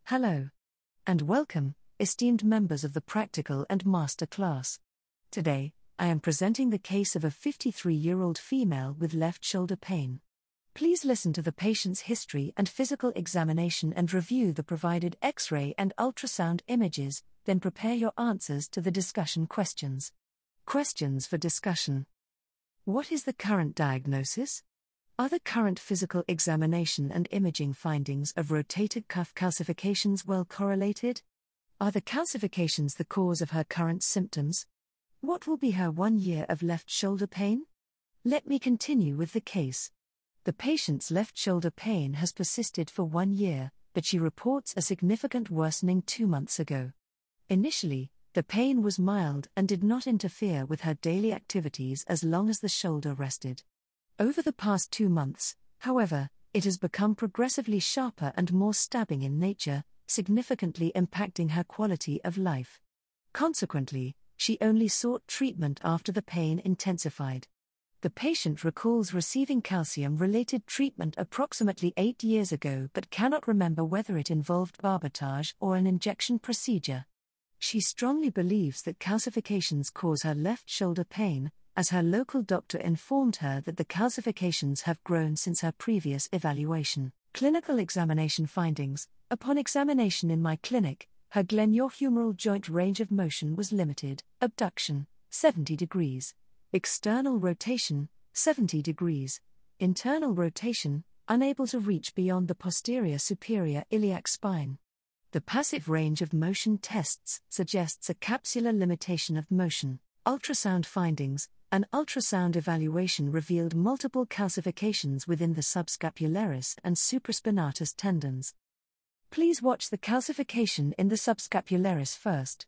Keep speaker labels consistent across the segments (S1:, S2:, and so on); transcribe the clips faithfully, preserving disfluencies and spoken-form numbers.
S1: Hello. And welcome, esteemed members of the practical and master class. Today, I am presenting the case of a fifty-three-year-old female with left shoulder pain. Please listen to the patient's history and physical examination and review the provided X-ray and ultrasound images, then prepare your answers to the discussion questions. Questions for discussion. What is the current diagnosis? Are the current physical examination and imaging findings of rotator cuff calcifications well correlated? Are the calcifications the cause of her current symptoms? What will be her one year of left shoulder pain? Let me continue with the case. The patient's left shoulder pain has persisted for one year, but she reports a significant worsening two months ago. Initially, the pain was mild and did not interfere with her daily activities as long as the shoulder rested. Over the past two months, however, it has become progressively sharper and more stabbing in nature, significantly impacting her quality of life. Consequently, she only sought treatment after the pain intensified. The patient recalls receiving calcium-related treatment approximately eight years ago but cannot remember whether it involved barbotage or an injection procedure. She strongly believes that calcifications cause her left shoulder pain, as her local doctor informed her that the calcifications have grown since her previous evaluation. Clinical examination findings. Upon examination in my clinic, her glenohumeral joint range of motion was limited: abduction, seventy degrees; external rotation, seventy degrees; internal rotation, unable to reach beyond the posterior superior iliac spine. The passive range of motion tests suggests a capsular limitation of motion. Ultrasound findings. An ultrasound evaluation revealed multiple calcifications within the subscapularis and supraspinatus tendons. Please watch the calcification in the subscapularis first.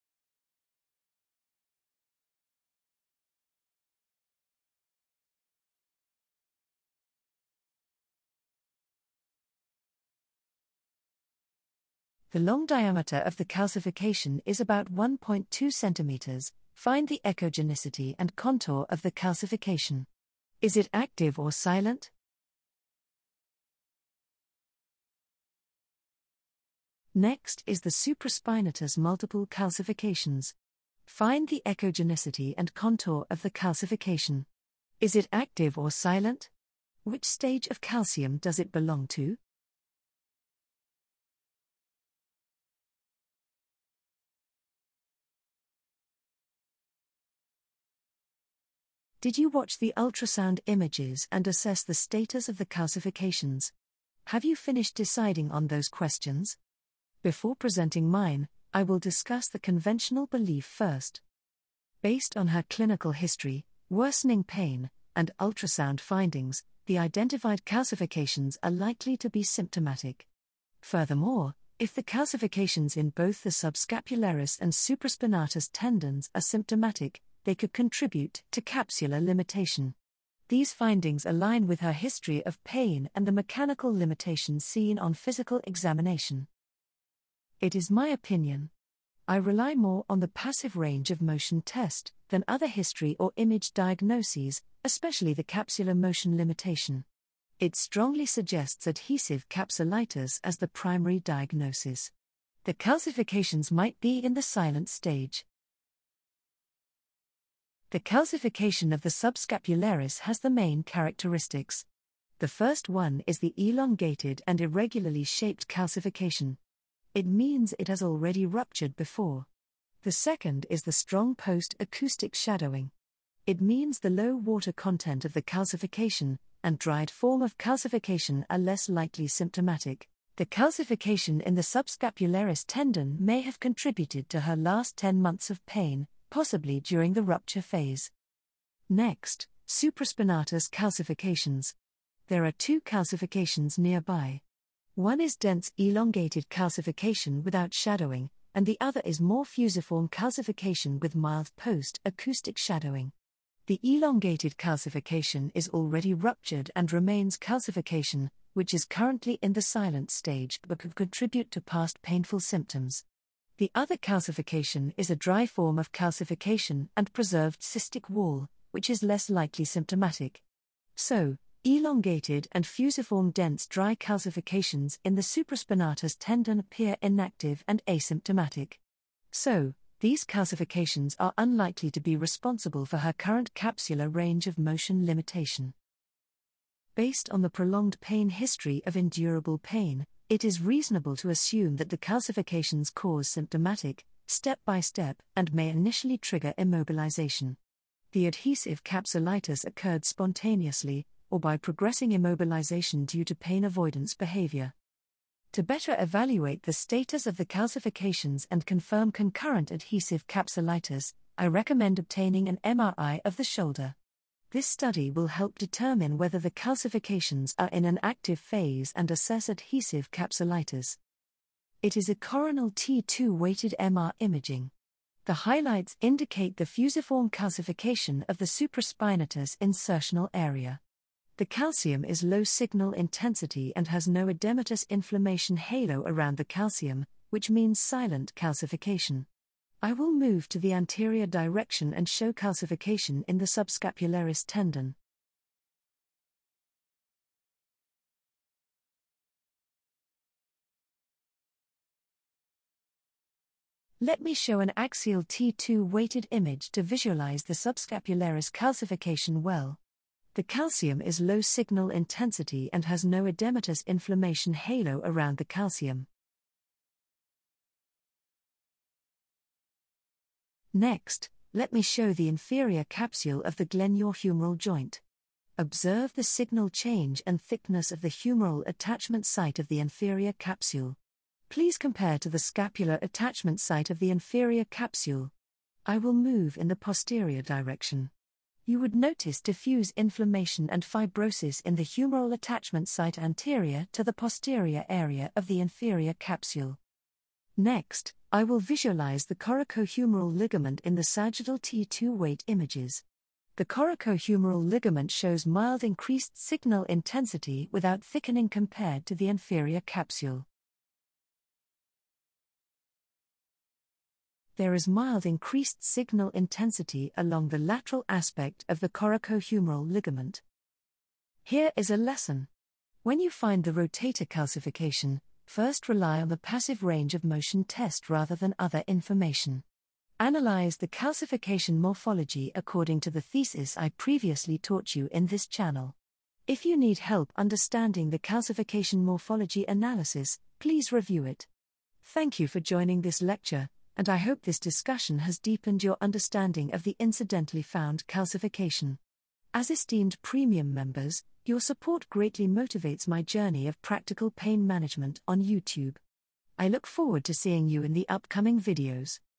S1: The long diameter of the calcification is about one point two centimeters. Find the echogenicity and contour of the calcification. Is it active or silent? Next is the supraspinatus multiple calcifications. Find the echogenicity and contour of the calcification. Is it active or silent? Which stage of calcium does it belong to? Did you watch the ultrasound images and assess the status of the calcifications? Have you finished deciding on those questions? Before presenting mine, I will discuss the conventional belief first. Based on her clinical history, worsening pain, and ultrasound findings, the identified calcifications are likely to be symptomatic. Furthermore, if the calcifications in both the subscapularis and supraspinatus tendons are symptomatic, they could contribute to capsular limitation. These findings align with her history of pain and the mechanical limitations seen on physical examination. It is my opinion. I rely more on the passive range of motion test than other history or image diagnoses, especially the capsular motion limitation. It strongly suggests adhesive capsulitis as the primary diagnosis. The calcifications might be in the silent stage. The calcification of the subscapularis has the main characteristics. The first one is the elongated and irregularly shaped calcification. It means it has already ruptured before. The second is the strong post-acoustic shadowing. It means the low water content of the calcification and dried form of calcification are less likely symptomatic. The calcification in the subscapularis tendon may have contributed to her last ten months of pain, possibly during the rupture phase. Next, supraspinatus calcifications. There are two calcifications nearby. One is dense elongated calcification without shadowing, and the other is more fusiform calcification with mild post-acoustic shadowing. The elongated calcification is already ruptured and remains calcification, which is currently in the silent stage but could contribute to past painful symptoms. The other calcification is a dry form of calcification and preserved cystic wall, which is less likely symptomatic. So, Elongated and fusiform dense dry calcifications in the supraspinatus tendon appear inactive and asymptomatic. So, these calcifications are unlikely to be responsible for her current capsular range of motion limitation. Based on the prolonged pain history of endurable pain, it is reasonable to assume that the calcifications cause symptomatic, step-by-step, and may initially trigger immobilization. The adhesive capsulitis occurred spontaneously, or by progressing immobilization due to pain avoidance behavior. To better evaluate the status of the calcifications and confirm concurrent adhesive capsulitis, I recommend obtaining an M R I of the shoulder. This study will help determine whether the calcifications are in an active phase and assess adhesive capsulitis. It is a coronal T two weighted M R imaging. The highlights indicate the fusiform calcification of the supraspinatus insertional area. The calcium is low signal intensity and has no edematous inflammation halo around the calcium, which means silent calcification. I will move to the anterior direction and show calcification in the subscapularis tendon. Let me show an axial T two weighted image to visualize the subscapularis calcification well. The calcium is low signal intensity and has no edematous inflammation halo around the calcium. Next, let me show the inferior capsule of the glenohumeral joint. Observe the signal change and thickness of the humeral attachment site of the inferior capsule. Please compare to the scapular attachment site of the inferior capsule. I will move in the posterior direction. You would notice diffuse inflammation and fibrosis in the humeral attachment site anterior to the posterior area of the inferior capsule. Next, I will visualize the coracohumeral ligament in the sagittal T two weight images. The coracohumeral ligament shows mild increased signal intensity without thickening compared to the inferior capsule. There is mild increased signal intensity along the lateral aspect of the coracohumeral ligament. Here is a lesson. When you find the rotator calcification, first rely on the passive range of motion test rather than other information. Analyze the calcification morphology according to the thesis I previously taught you in this channel. If you need help understanding the calcification morphology analysis, please review it. Thank you for joining this lecture, and I hope this discussion has deepened your understanding of the incidentally found calcification. As esteemed premium members, your support greatly motivates my journey of practical pain management on YouTube. I look forward to seeing you in the upcoming videos.